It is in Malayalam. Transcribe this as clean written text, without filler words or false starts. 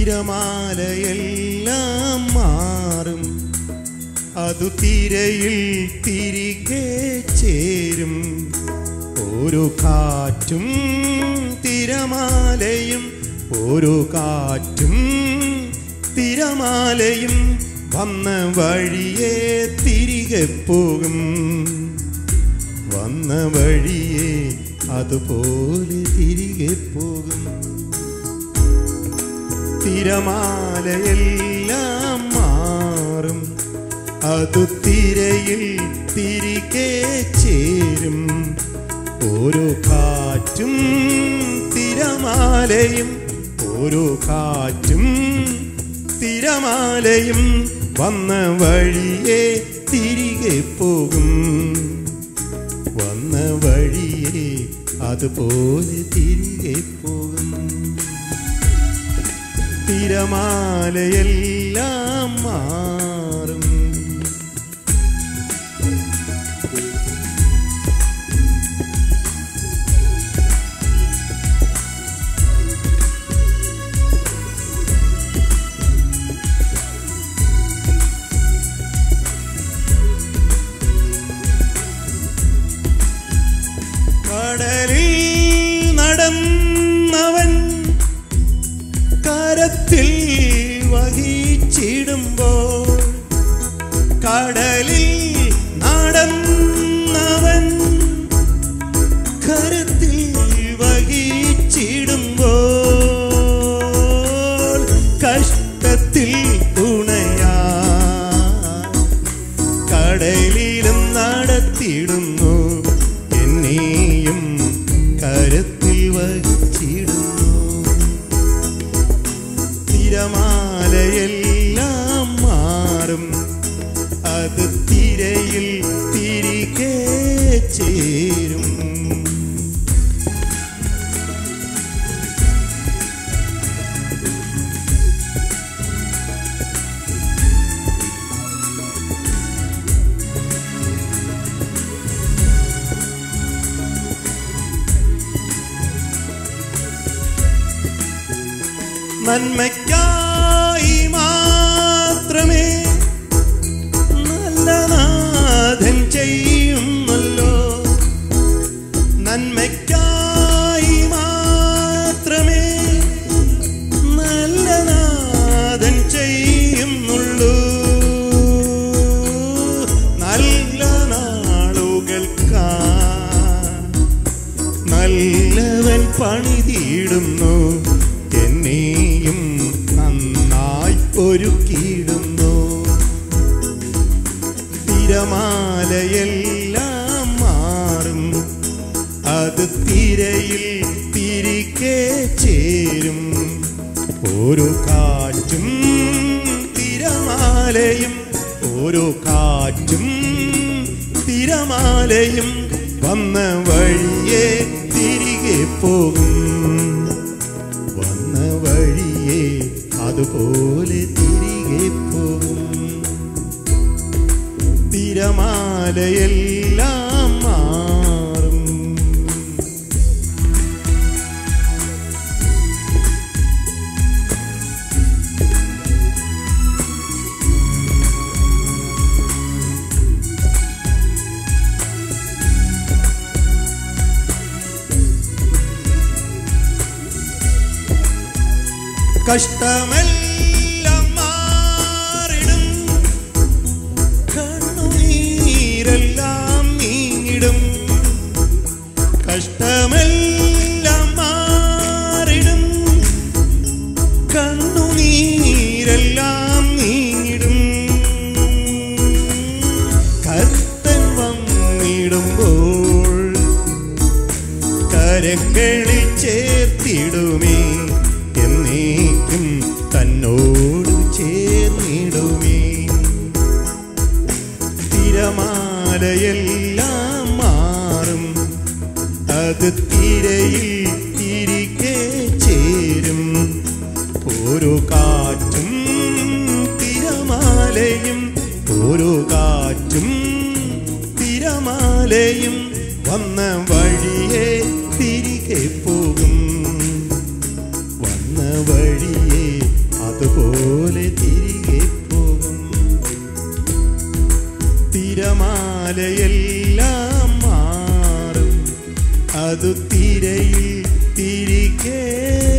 തിരമാലയെല്ലാം മാറും, അതു തിരയിൽ തിരികെ ചേരും. ഓരോ കാറ്റും തിരമാലയും, ഓരോ കാറ്റും തിരമാലയും വന്ന വഴിയെ തിരികെ പോകും. വന്ന വഴിയെ അതുപോലെ തിരികെ പോകും. തിരമാലയെല്ലാം മാറും, അതു തിരയിൽ തിരികെ ചേരും. ഓരോ കാറ്റും തിരമാലയും, ഓരോ കാറ്റും തിരമാലയും വന്ന വഴിയെ തിരികെ പോകും. വന്ന വഴിയെ അതുപോലെ തിരികെ പോകും. തിരമാലയെല്ലാം മാറും. കടലിൽ നടന്നവൻ കരത്തിൽ വഹിച്ചിടുമ്പോൾ, കടലിൽ നടന്നവൻ കരത്തിൽ വഹിച്ചിടുമ്പോൾ, കഷ്ടത്തിൽ തുണയാ കടലിലും നടത്തിടുന്നു. എന്നെയും കരത്തിൽ വഹിച്ചിടുന്നു. തിരമാലയെല്ലാം മാറും, അത് തിരയിൽ തിരികെ ചേരും. നന്മയ്ക്കായി മാത്രമേ നല്ല നാഥൻ ചെയ്യുന്നല്ലോ. നന്മയ്ക്കായി മാത്രമേ നല്ല നാഥൻ ചെയ്യുന്നുള്ളൂ. നല്ല നാളുകൾക്കാ നല്ലവൻ പണിതിടുന്നു. എന്നെയും നന്നായി ഒരുക്കിയിടുന്നു. തിരമാലയെല്ലാം മാറും, അത് തിരയിൽ തിരികെ ചേരും. ഓരോ കാറ്റും തിരമാലയും, ഓരോ കാറ്റും തിരമാലയും വന്ന വഴിയെ തിരികെ പോകും. വന്ന വഴിയെ അതുപോലെ തിരികെ പോകും. തിരമാലയെല്ലാം മാറും. കഷ്ടമെല്ലാം മാറിടും, കണ്ണുനീരെല്ലാം നീങ്ങിടും. കഷ്ടമെല്ലാം മാറിടും, കണ്ണുനീരെല്ലാം നീങ്ങിടും. കർത്തൻ വന്നിടുമ്പോൾ കരങ്ങളിൽ ചേർത്തിടുമേ. എന്നേക്കും തന്നോട് ചേർന്നിടുമേ. തിരമാലയെല്ലാം മാറും, അത് തിരയിൽ തിരികെ ചേരും. ഓരോ കാറ്റും തിരമാലയും, ഓരോ കാറ്റും തിരമാലയും വന്ന വഴിയെ തിരികെ പോകും. വന്ന വഴിയെ അതു തിരയിൽ തിരികെ